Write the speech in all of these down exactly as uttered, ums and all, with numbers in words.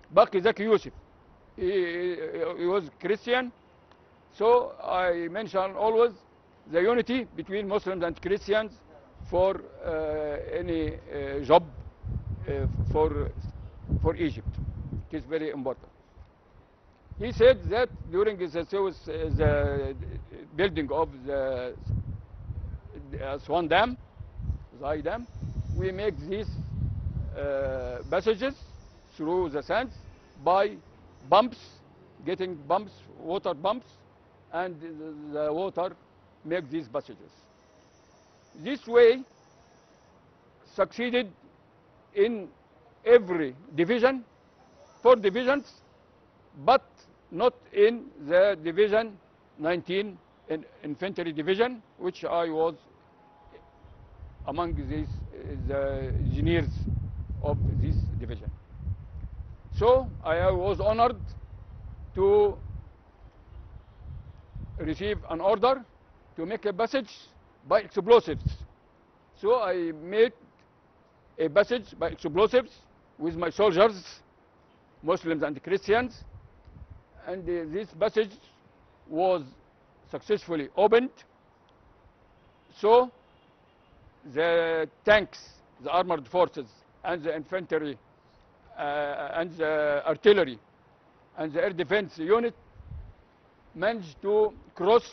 Baqi Zaki Yusuf. He, he was Christian. So I mention always the unity between Muslims and Christians for uh, any uh, job uh, for, for Egypt. It is very important. He said that during the, the building of the Aswan Dam, Zai Dam, we make these uh, passages through the sands by pumps, getting pumps, water pumps, and the water makes these passages. This way succeeded in every division, four divisions, but not in the division nineteen in infantry division, which I was among these uh, the engineers of this division. So I was honored to receive an order to make a passage by explosives. So I made a passage by explosives with my soldiers, Muslims and Christians, and uh, this passage was successfully opened. So the tanks, the armored forces, and the infantry, uh, and the artillery, and the air defense unit managed to cross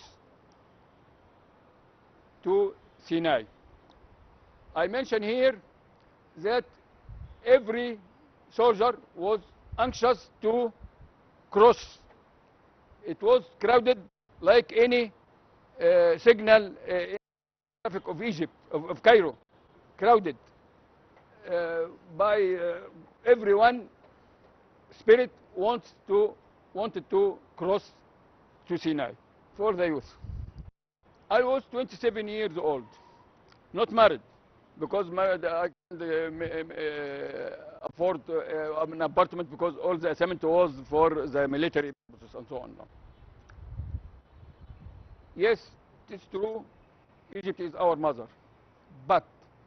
to Sinai. I mention here that every soldier was anxious to cross. It was crowded like any uh, signal uh, traffic of Egypt, of, of Cairo, crowded uh, by uh, everyone. Spirit wants to wanted to cross to Sinai for the youth. I was twenty-seven years old, not married, because married, I can't uh, uh, afford uh, an apartment because all the assignment was for the military purposes and so on. Yes, it is true, Egypt is our mother, but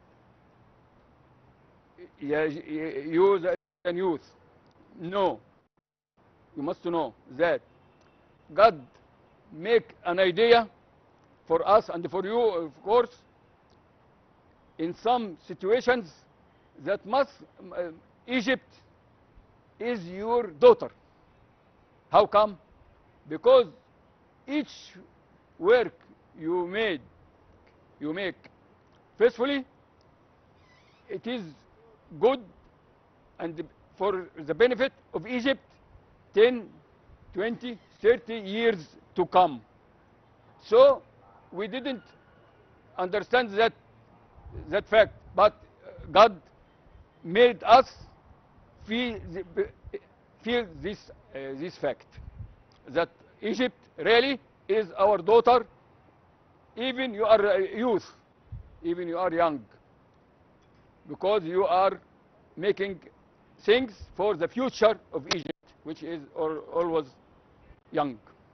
you, the youth, know, you must know that God make an idea for us and for you, of course, in some situations that must, uh, Egypt is your daughter. How come? Because each work you made, you make faithfully, it is good and for the benefit of Egypt ten, twenty, thirty years to come. So we didn't understand that that fact, but God made us feel, feel this uh, this fact that Egypt really is our daughter. Even you are a youth, even you are young, because you are making things for the future of Egypt, which is or, always young.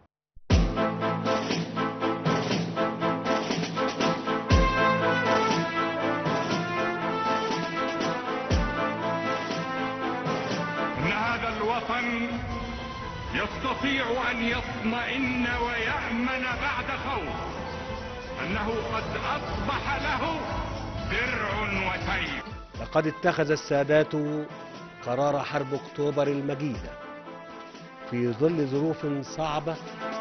يستطيع أن يطمئن ويأمن بعد خوف أنه قد أصبح له درع وسيف. لقد اتخذ السادات قرار حرب أكتوبر المجيدة في ظل ظروف صعبة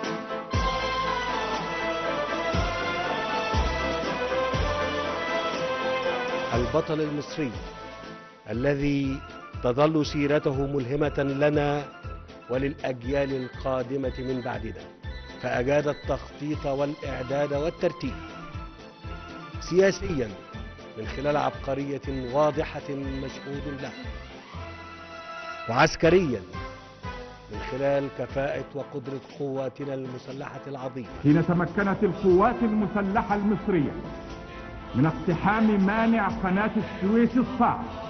البطل المصري الذي تظل سيرته ملهمة لنا وللأجيال القادمة من بعدنا، فأجاد التخطيط والإعداد والترتيب سياسيا من خلال عبقرية واضحة مشهود لها، وعسكريا من خلال كفاءة وقدرة قواتنا المسلحة العظيمة. حين تمكنت القوات المسلحة المصرية من اقتحام مانع قناة السويس الصعب